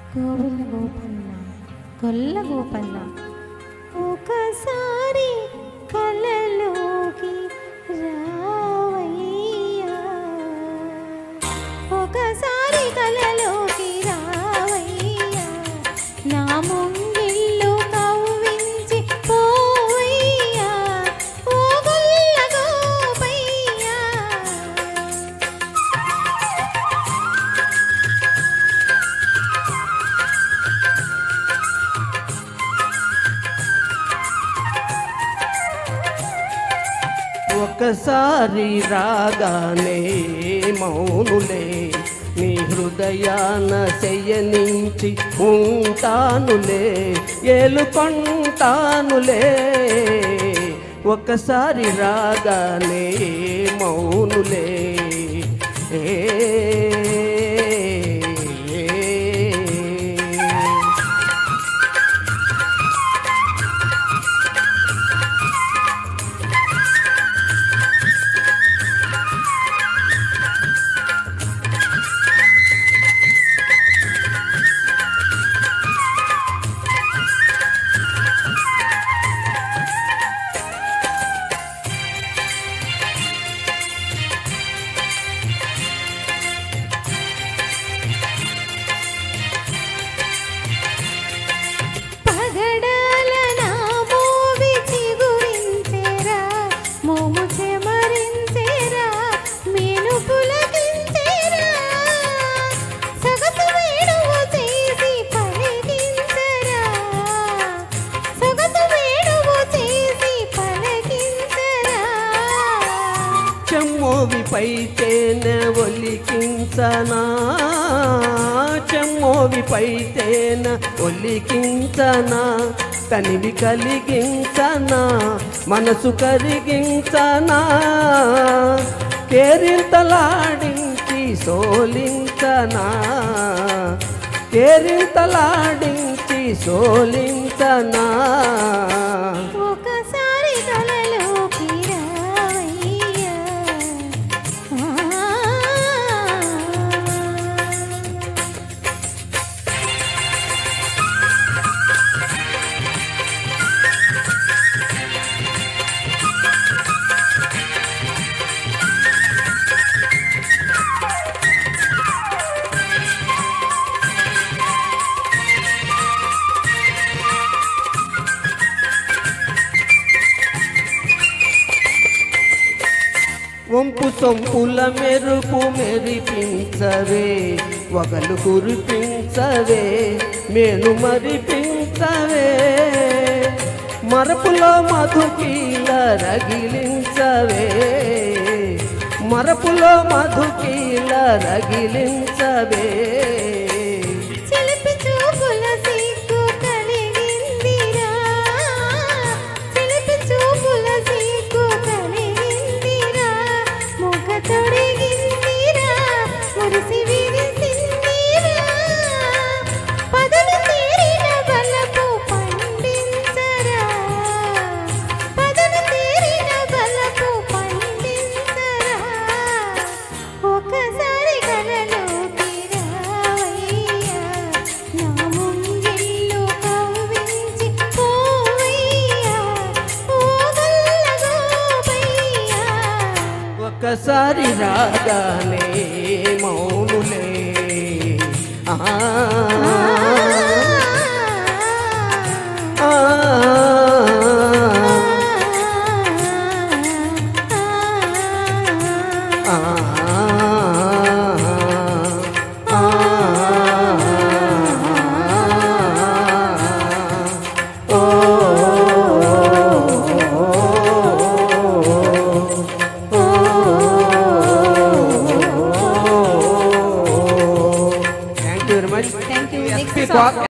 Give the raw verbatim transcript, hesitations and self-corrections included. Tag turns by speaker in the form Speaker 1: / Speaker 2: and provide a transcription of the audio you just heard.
Speaker 1: కోవిల గోపన్న గొల్ల గోపన్న ఒకసారి కలలోకి రావయ్యా, ఒకసారి కలలోకి రావయ్యా, నా ముంగిళ్ళు కవ్వించి పోవయ్యా, ఓ గొల్ల గోపయ్యా.
Speaker 2: ఒకసారి రాగానే మౌనులే నీ హృదయాన శయనించి ఉంటానులే, ఏలుకొంటానులే. ఒకసారి రాగానే మౌనులే ఏ చెమ్మోవిపైతేనే ఒలికించనా, చెమ్మోవిపైతేనే ఒలికించనా, కనివి కలిగించనా, మనసు కరిగించనా, కేరింతలాడించి సోలించనా, కేరింతలాడించి సోలించనా.
Speaker 1: ఒకసారి కలలోకి రావయ్యా,
Speaker 2: వంపు సొంపుల మెరుపు మెరిపించవే, వగలు కురిపించవే, మేను మరిపించవే, మరపులో మధుకీల రగిలించవే, మరపులో మధుకీల రగిలించవే. ఒకసారి రాగానే మౌనులే ఆ
Speaker 1: Thank you. Next song.